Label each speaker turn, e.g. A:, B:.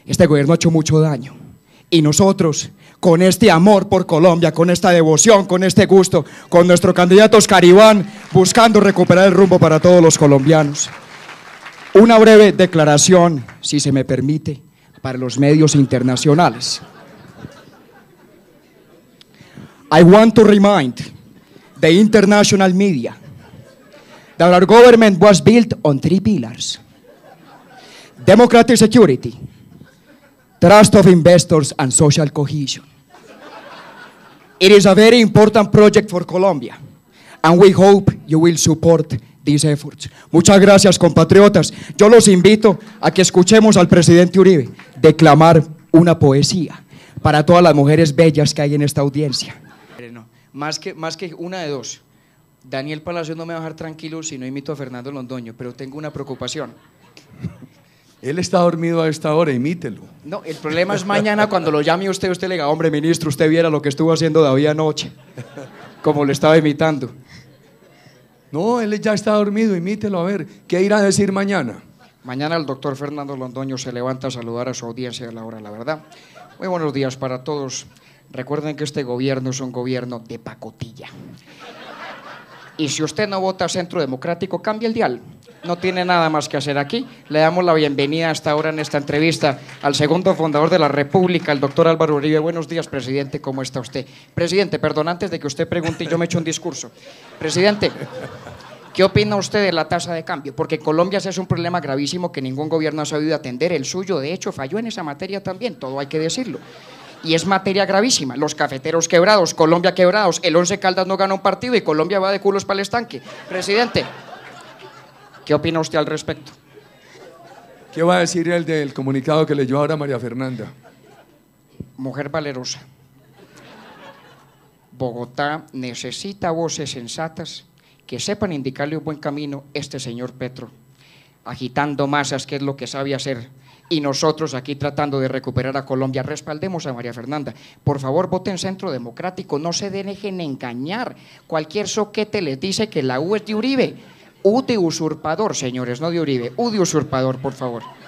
A: Este gobierno ha hecho mucho daño y nosotros, con este amor por Colombia, con esta devoción, con este gusto, con nuestro candidato Oscar Iván, buscando recuperar el rumbo para todos los colombianos. Una breve declaración, si se me permite, para los medios internacionales. I want to remind the international media that our government was built on 3 pillars: democratic security, trust of investors, and social cohesion. It is a very important project for Colombia, and we hope you will support these efforts. Muchas gracias, compatriotas. Yo los invito a que escuchemos al presidente Uribe declamar una poesía para todas las mujeres bellas que hay en esta audiencia.
B: No, más que una de dos. Daniel Palacios no me va a dejar tranquilo si no imito a Fernando Londoño, pero tengo una preocupación.
C: Él está dormido a esta hora, imítelo.
B: No, el problema es mañana cuando lo llame usted le diga: hombre, ministro, usted viera lo que estuvo haciendo David anoche, como lo estaba imitando.
C: No, él ya está dormido, imítelo a ver, ¿qué irá a decir mañana?
B: Mañana el doctor Fernando Londoño se levanta a saludar a su audiencia a la hora, la verdad. Muy buenos días para todos. Recuerden que este gobierno es un gobierno de pacotilla. Y si usted no vota Centro Democrático, cambie el dial. No tiene nada más que hacer aquí. Le damos la bienvenida hasta ahora en esta entrevista al segundo fundador de la República, el doctor Álvaro Uribe. Buenos días, presidente, ¿cómo está usted? Presidente, perdón, antes de que usted pregunte, yo me echo un discurso. Presidente, ¿qué opina usted de la tasa de cambio? Porque en Colombia ese es un problema gravísimo que ningún gobierno ha sabido atender. El suyo, de hecho, falló en esa materia también, todo hay que decirlo. Y es materia gravísima. Los cafeteros quebrados, Colombia quebrados, el Once Caldas no gana un partido y Colombia va de culos para el estanque. Presidente, ¿qué opina usted al respecto?
C: ¿Qué va a decir el del comunicado que leyó ahora María Fernanda?
B: Mujer valerosa, Bogotá necesita voces sensatas que sepan indicarle un buen camino este señor Petro, agitando masas, que es lo que sabe hacer, y nosotros aquí tratando de recuperar a Colombia. Respaldemos a María Fernanda. Por favor, voten Centro Democrático, no se dejen engañar. Cualquier soquete les dice que la U es de Uribe. U de usurpador, señores, no de Uribe. U de usurpador, por favor.